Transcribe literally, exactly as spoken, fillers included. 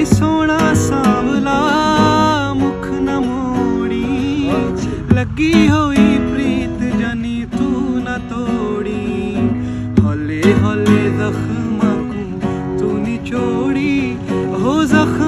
सोना सांवला मुख न मोड़ी, लगी हुई प्रीत जनी तू न तोड़ी। हौले हौले जख्म को तू निचोड़ी, हो जख्म